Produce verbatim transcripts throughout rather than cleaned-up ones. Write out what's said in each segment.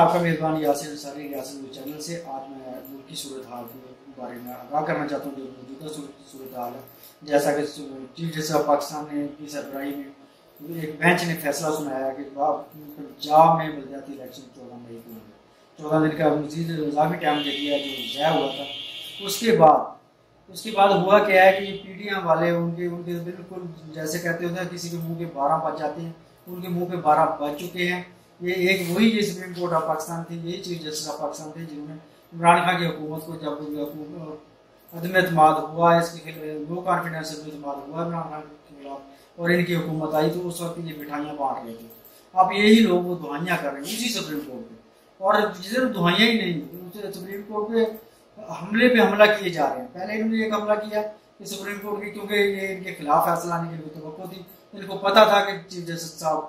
आपका मेज़बान यासिर अंसारी रियासत न्यूज़ चैनल से। आज मैं मुल्क की सूरत हाल के बारे में आगाह करना चाहता हूँ। जो मौजूदा सूरत हाल है, जैसा कि चीफ जस्टिस ऑफ पाकिस्तान ने की सरबराही में एक बेंच ने फैसला सुनाया कि पंजाब में बलदियाती इलेक्शन चौदह मई को होंगे। चौदह दिन का मजीद इजाफी टाइम दे दिया जो ज़ाया हुआ था। उसके बाद उसके बाद हुआ क्या है कि पी टी एम वाले उनके उनके बिल्कुल जैसे कहते होते हैं किसी के मुंह के बारह बज जाते हैं, उनके मुंह के बारह बज चुके हैं। ये एक वही ये सुप्रीम कोर्ट ऑफ पाकिस्तान थी, यही चीफ जस्टिस ऑफ पाकिस्तान थे जिन्होंने इमरान खान की हुकूमत को जब अदम एतमाद हुआ, इसके नो कॉन्फिडेंस एतमाद हुआ इमरान खान के खिलाफ और इनकी हुकूमत आई, तो उस वक्त ये मिठाइयाँ बांट रहे थे। अब यही लोग वो दुआइयाँ कर रहे हैं उसी सुप्रीम कोर्ट पे, और जिधर दुआइयाँ ही नहीं, सुप्रीम कोर्ट पे हमले पे हमला किए जा रहे हैं। पहले इन्होंने एक हमला किया कि सुप्रीम कोर्ट की, क्योंकि ये इनके खिलाफ फैसला आने की तवक्को थी, इनको पता था कि चीफ जस्टिस साहब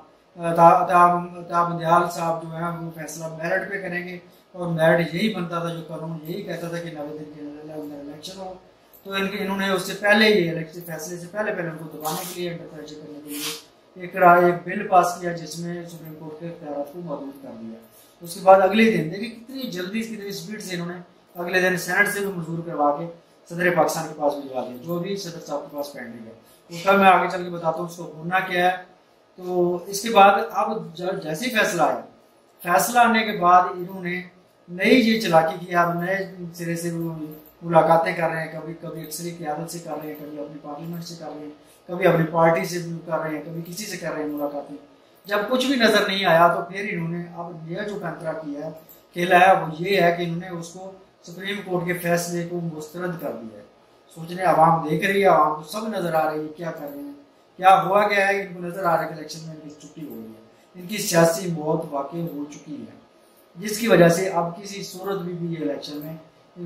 दयाल साहब जो है वो फैसला मेरिट पे करेंगे, और मेरिट यही बनता था, जो कानून यही कहता था कि नब्बे दिन के अंदर इलेक्शन हो। तो इनके इन्होंने उससे पहले ही इलेक्शन फैसले से पहले पहले उनको दबाने के लिए, अंडर प्रेशर करने के लिए एक एक बिल पास किया जिसमें सुप्रीम कोर्ट के इख्तियारात को महदूद कर दिया। उसके बाद अगले दिन देखिए कितनी जल्दी कितनी स्पीड से इन्होंने अगले दिन सेनेट से भी मंजूर करवा के सदर पाकिस्तान के पास भिजवा दिया, जो भी सदर साहब के पास पेंडिंग है। उसका मैं आगे चल के बताता हूँ उसको होना क्या है। तो इसके बाद अब जैसे ही फैसला आया, फैसला आने के बाद इन्होंने नई ये चलाकी की। अब नए सिरे से मुलाकातें कर रहे हैं, कभी कभी अक्सरी क़यादत से कर रहे हैं, कभी अपनी पार्लियामेंट से कर रहे हैं, कभी अपनी पार्टी से कर रहे हैं, कभी किसी से कर रहे हैं मुलाकातें। जब कुछ भी नजर नहीं आया तो फिर इन्होंने अब यह जो पैंतरा किया है, खेला है, वो ये है कि इन्होंने उसको सुप्रीम कोर्ट के फैसले को मुस्तरद कर दिया है। सोचने आवाम देख रही है, आवाम को सब नजर आ रही है क्या कर रहे हैं, क्या हुआ क्या है। इनको नजर आ रहा है कि इलेक्शन में इनकी छुट्टी हो गई है, इनकी सियासी मौत वाकई हो चुकी है, जिसकी वजह से अब किसी सूरत में भी ये इलेक्शन में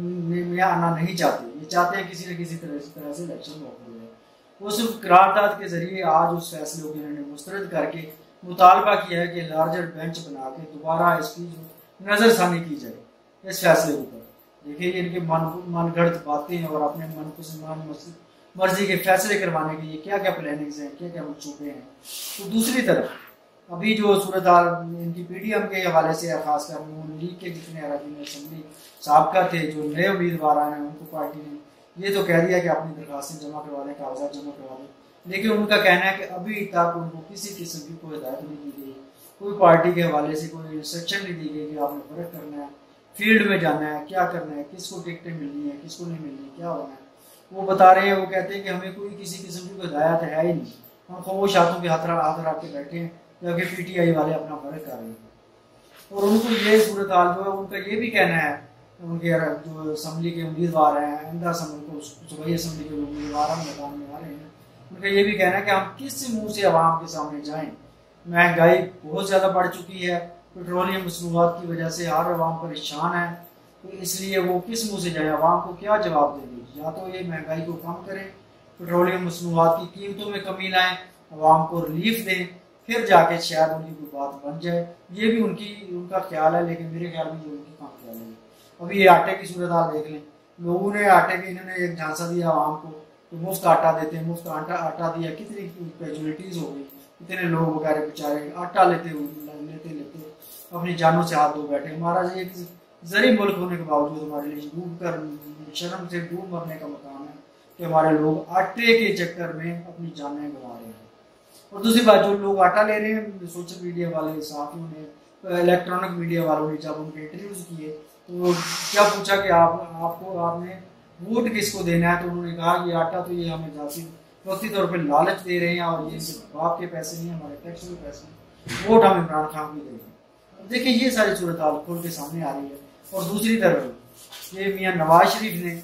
में आना नहीं चाहते। ये चाहते हैं किसी न किसी तरह से तरह से इलेक्शन हो जाए। उस करारदाद के जरिए आज उस फैसले को इन्होंने मुस्तरद करके मुतालबा किया है कि लार्जर बेंच बना के दोबारा इसकी जो नजरसानी की जाए इस फैसले के ऊपर। देखिए इनके मन मनगढ़ंत बातें और अपने मन पसंद मर्जी के फैसले करवाने के लिए क्या क्या प्लानिंग्स हैं, क्या क्या मंसूबे हैं। तो दूसरी तरफ अभी जो सूरत हाल इनकी पीडीएम के हवाले से है, खासकर नून लीग के जितने अराकीन असम्बली साबका थे, जो नए उम्मीदवार आए हैं, उनको पार्टी ने ये तो कह दिया कि अपनी दरखास्तें जमा करवा दें, कागजात जमा करवा दें। लेकिन उनका कहना है कि अभी तक उनको किसी किस्म की कोई हिदायत नहीं दी गई, कोई पार्टी के हवाले से कोई इंस्ट्रक्शन नहीं दी गई कि आपने वर्क करना है, फील्ड में जाना है, क्या करना है, किसको टिकटें मिलनी है, किसको नहीं मिलनी, क्या होना है। वो बता रहे हैं, वो कहते हैं कि हमें कोई किसी किस्म की हिदायत है ही नहीं, हम खामोश हाथों के हाथ हाथ रख के बैठे हैं, जबकि पीटीआई वाले अपना वर्क कर रहे हैं। और उनको ये सूरत हाल जो है, उनका ये भी कहना है, उनके जो असम्बली के उम्मीदवार हैं, आइंदा असम्बली को सूबाई असम्बली के उम्मीदवार मैदान में आ रहे हैं, उनका ये भी कहना है कि हम किस मुँह से आवाम के सामने जाएँ। महंगाई बहुत ज़्यादा बढ़ चुकी है, पेट्रोलियम मसनूआत की वजह से हर आवाम परेशान है, तो इसलिए वो किस मुँह से जाए, आवाम को क्या जवाब देंगे। या तो ये महंगाई को कम करें, पेट्रोलियम मसनूआत की कीमतों में कमी लाएं, आवाम को रिलीफ दें, फिर जाके शायद उनकी कोई बात बन जाए। ये भी उनकी उनका ख्याल है, लेकिन मेरे ख्याल में ये उनकी कम ख्याल है। अभी ये आटे की सूरत हाल देख लें, लोगों ने आटे की इन्होंने एक झांसा दिया आवाम को, तो मुफ्त आटा देते हैं, मुफ्त आटा आटा दिया, कितनी कैजुअलिटीज़ हो गई, कितने लोग वगैरह बेचारे आटा लेते हुए लेते लेते अपनी जानों से हाथ धो बैठे। हमारा ये जरी मुल्क होने के बावजूद हमारे लिए डूब कर शर्म से डूब मरने का मकाम है कि हमारे लोग आटे के चक्कर में अपनी जानें गंवा रहे हैं। और दूसरी बात, जो लोग आटा ले रहे हैं, सोशल मीडिया वाले साथियों ने, इलेक्ट्रॉनिक मीडिया वालों ने जब उनके इंटरव्यूज किए तो क्या पूछा कि आप आपको आपने वोट किसको देना है, तो उन्होंने कहा कि आटा तो ये हमें जाती वक्ती तौर पर लालच दे रहे हैं, और ये सिर्फ बाप के पैसे नहीं, हमारे टैक्स के पैसे, वोट हम इमरान खान को देंगे। देखिए ये सारी सूरत हाल खुल के सामने आ रही है। और दूसरी तरफ ये मियां नवाज शरीफ ने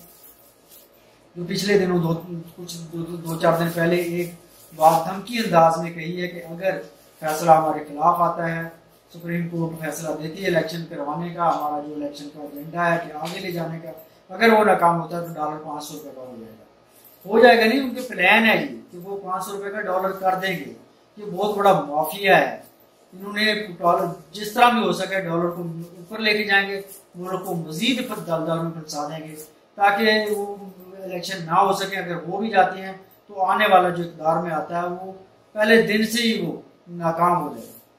जो पिछले दिनों दो कुछ दो, दो, दो चार दिन पहले एक बात धमकी अंदाज में कही है कि अगर फैसला हमारे खिलाफ आता है, सुप्रीम कोर्ट फैसला देती है इलेक्शन करवाने का, हमारा जो इलेक्शन का एजेंडा है कि आगे ले जाने का, अगर वो नाकाम होता है तो डॉलर पाँच सौ रुपये का हो जाएगा। हो जाएगा नहीं, उनके प्लान है ये कि वो पाँच सौ रुपये का डॉलर कर देंगे। ये बहुत बड़ा माफिया है। इन्होंने डॉलर जिस तरह भी हो सके डॉलर को ऊपर लेके जाएंगे, मुल्क को मजीद दलदल में फंसा देंगे ताकि वो इलेक्शन ना हो सके। अगर वो भी जाते हैं तो आने वाला जो इक़्तिदार में आता है वो पहले दिन से ही वो नाकाम हो जाए।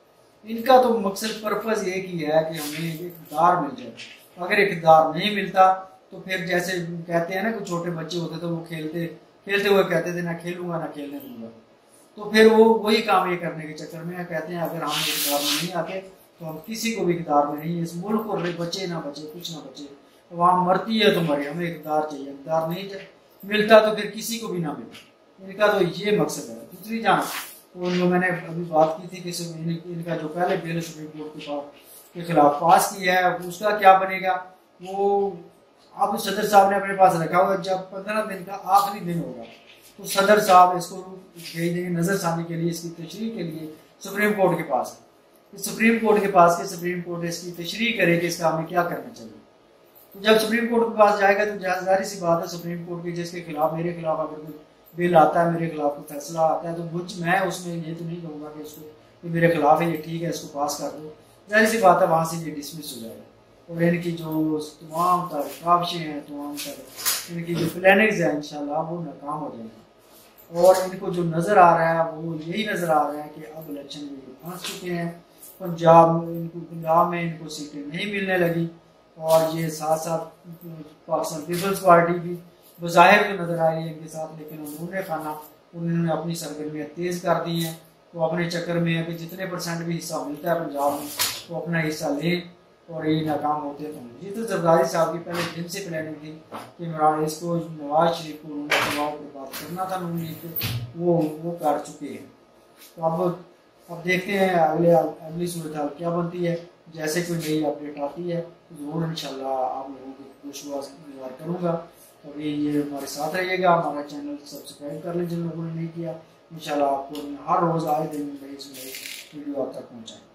इनका तो मकसद पर्पज एक ही है कि हमें इक़्तिदार मिल जाए। अगर इक़्तिदार नहीं मिलता तो फिर जैसे कहते हैं ना कि छोटे बच्चे होते तो वो खेलते खेलते हुए कहते थे ना खेलूंगा ना खेलने दूंगा, तो फिर वो वही काम ये करने के चक्कर में कहते हैं अगर हम इक़्तिदार में नहीं आते तो हम किसी को भी इक़्तिदार में नहीं, इस मुल्क को बचे ना बचे कुछ ना बचे, वहाँ मरती है तो मरे, हमें इक़्तिदार चाहिए, इक़्तिदार नहीं मिलता तो फिर किसी को भी ना मिले। इनका तो ये मकसद है। दूसरी जान तो उनको मैंने अभी बात की थी कि इनका जो पहले बिल सुप्रीम कोर्ट के पास के खिलाफ पास किया है उसका क्या बनेगा, वो अब सदर साहब ने अपने पास रखा हुआ। जब पंद्रह दिन का आखिरी दिन होगा तो सदर साहब इसको भेज देंगे नजरसानी के लिए, इसकी तशरीह के लिए सुप्रीम कोर्ट के पास। सुप्रीम कोर्ट के पास के सुप्रीम कोर्ट इसकी तशरीह करे कि इसका हमें क्या करना चाहिए। तो जब सुप्रीम कोर्ट के पास जाएगा तो जाहिर सी बात है सुप्रीम कोर्ट की जिसके खिलाफ मेरे खिलाफ अगर कोई बिल आता है, मेरे खिलाफ कोई फैसला आता है तो मुझ मैं उसमें ये तो नहीं कहूँगा कि इसको कि मेरे खिलाफ है ये ठीक है इसको पास कर दो। जाहिर सी बात है वहाँ से ये डिसमिस हो जाएगा और इनकी जो तमाम तर काविशें हैं, तमाम तर इनकी जो प्लानिंग्स हैं इंशाल्लाह वो नाकाम हो जाएंगी। और इनको जो नज़र आ रहा है वो यही नज़र आ रहा है कि अब इलेक्शन में ये फंस चुके हैं। पंजाब में इनको पंजाब में इनको सीटें नहीं मिलने लगी और ये साथ साथ पाकिस्तान पीपल्स पार्टी भी बज़ाहिर तो नज़र आई है इनके साथ, लेकिन उन्होंने खाना उन्होंने अपनी सरगर्मियाँ तेज़ कर दी हैं। तो अपने चक्कर में है कि जितने परसेंट भी हिस्सा मिलता है पंजाब में तो अपना हिस्सा लें और ये नाकाम होते तो ये तो जरदारी साहब की पहले दिन से प्लानिंग थी कि इमरान इसको नवाज शरीफ को दबाव पर बात करना था, उन्होंने वो वो कर चुके हैं। तो अब अब देखते हैं अगले अगली सूरत क्या बनती है। जैसे कोई नई अपडेट आती है तो ज़रूर इंशाल्लाह आप लोगों को खुशगवार करूँगा। अभी ये हमारे साथ रहिएगा, हमारा चैनल सब्सक्राइब कर लें जिन लोगों ने नहीं किया। इंशाल्लाह आपको हर रोज़ आए दिन नई वीडियो आप तक पहुँचाएँ।